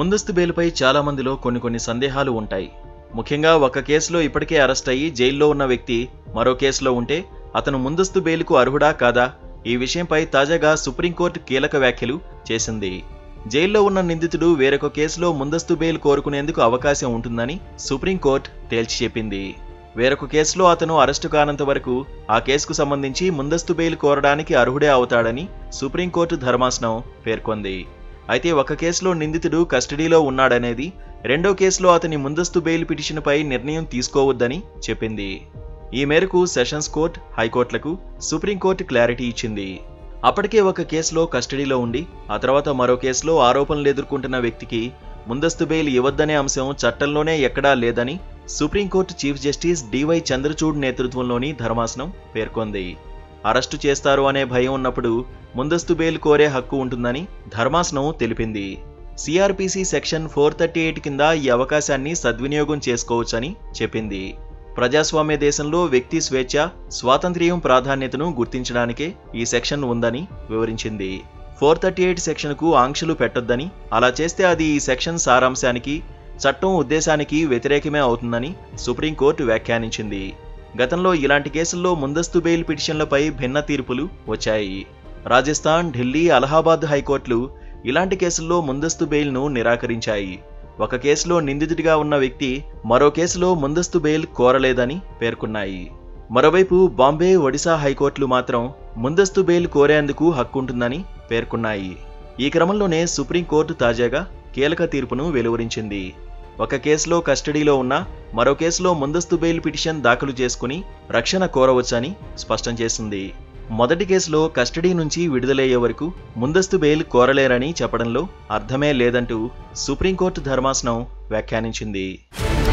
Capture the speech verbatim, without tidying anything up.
ముందస్తు బెయిల్పై చాలా మందిలో కొన్ని కొన్ని సందేహాలు ఉంటాయి. ముఖ్యంగా ఒక కేసులో ఇప్పటికే అరెస్ట్ అయ్యి జైల్లో ఉన్న వ్యక్తి మరో కేసులో ఉంటే అతను ముందస్తు బెయిల్కు అర్హుడా కాదా? ఈ విషయంపై తాజాగా సుప్రీంకోర్టు కీలక వ్యాఖ్యలు చేసింది. జైల్లో ఉన్న నిందితుడు వేరొక కేసులో ముందస్తు బెయిల్ కోరుకునేందుకు అవకాశం ఉంటుందని సుప్రీంకోర్టు తేల్చి చెప్పింది. వేరొక కేసులో అతను అరెస్టు కానంత వరకు ఆ కేసుకు సంబంధించి ముందస్తు బెయిల్ కోరడానికి అర్హుడే అవుతాడని సుప్రీంకోర్టు ధర్మాసనం పేర్కొంది. అయితే ఒక కేసులో నిందితుడు కస్టడీలో ఉన్నాడనేది రెండో కేసులో అతని ముందస్తు బెయిల్ పిటిషన్పై నిర్ణయం తీసుకోవద్దని చెప్పింది. ఈ మేరకు సెషన్స్ కోర్టు, హైకోర్టులకు సుప్రీంకోర్టు క్లారిటీ ఇచ్చింది. అప్పటికే ఒక కేసులో కస్టడీలో ఉండి ఆ తర్వాత మరో కేసులో ఆరోపణలు ఎదుర్కొంటున్న వ్యక్తికి ముందస్తు బెయిల్ ఇవ్వద్దనే అంశం చట్టంలోనే ఎక్కడా లేదని supreme court chief justice D Y Chandrachud నేతృత్వంలోని ధర్మాసనం పేర్కొంది. అరెస్టు చేస్తారు అనే భయం ఉన్నప్పుడు ముందస్తు బెయిల్ కోరే హక్కు ఉంటుందని ధర్మాసనం తెలిపింది. CRPC section four thirty eight కింద ఈ అవకాశాన్ని సద్వినియోగం చేసుకోవచ్చని చెప్పింది. ప్రజాస్వామ్య దేశంలో వ్యక్తి స్వేచ్ఛ, స్వాతంత్ర్యం ప్రాధాన్యతను గుర్తించడానికే ఈ సెక్షన్ ఉందని వివరించింది. ఫోర్ థర్టీ ఎయిట్ సెక్షన్కు ఆంక్షలు పెట్టొద్దని, అలా చేస్తే అది ఈ సెక్షన్ సారాంశానికి, చట్టం ఉద్దేశానికి వ్యతిరేకమే అవుతుందని సుప్రీంకోర్టు వ్యాఖ్యానించింది. గతంలో ఇలాంటి కేసుల్లో ముందస్తు బెయిల్ పిటిషన్లపై భిన్న తీర్పులు వచ్చాయి. రాజస్థాన్, ఢిల్లీ, అలహాబాద్ హైకోర్టులు ఇలాంటి కేసుల్లో ముందస్తు బెయిల్ను నిరాకరించాయి. ఒక కేసులో నిందితుడిగా ఉన్న వ్యక్తి మరో కేసులో ముందస్తు బెయిల్ కోరలేదని పేర్కొన్నాయి. మరోవైపు బాంబే, ఒడిశా హైకోర్టులు మాత్రం ముందస్తు బెయిల్ కోరేందుకు హక్కుంటుందని పేర్కొన్నాయి. ఈ క్రమంలోనే సుప్రీంకోర్టు తాజాగా కీలక తీర్పును వెలువరించింది. ఒక కేసులో కస్టడీలో ఉన్న మరో కేసులో ముందస్తు బెయిల్ పిటిషన్ దాఖలు చేసుకుని రక్షణ కోరవచ్చని స్పష్టం చేసింది. మొదటి కేసులో కస్టడీ నుంచి విడుదలయ్యే వరకు ముందస్తు బెయిల్ కోరలేరని చెప్పడంలో అర్థమే లేదంటూ సుప్రీంకోర్టు ధర్మాసనం వ్యాఖ్యానించింది.